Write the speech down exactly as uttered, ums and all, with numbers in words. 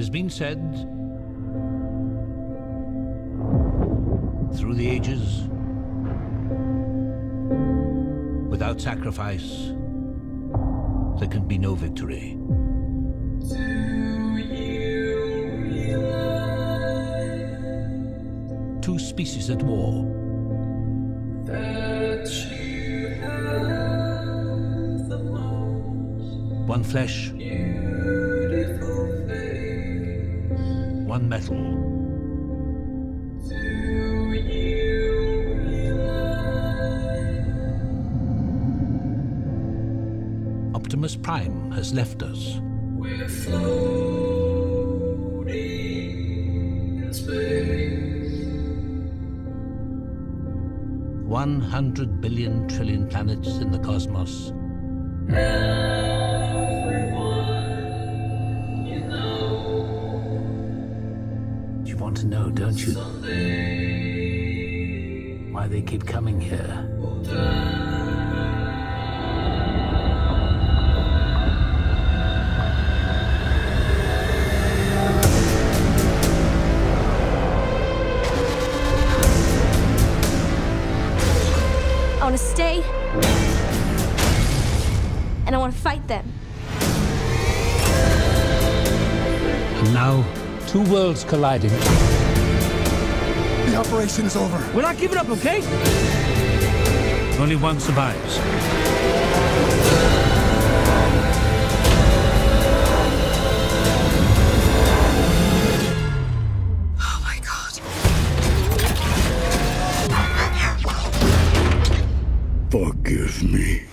has been said through the ages, without sacrifice, there can be no victory. Do you realize Two species at war, that you have the most one flesh, beautiful face? one metal. Do you realize Optimus Prime has left us. we're floating in space? One hundred billion trillion planets in the cosmos. Everyone you know You want to know, don't you, someday why they keep coming here? will die. I want to stay, and I want to fight them. And now, two worlds colliding. The operation is over. We're not giving up, okay? Only one survives. Oh my God. Forgive me.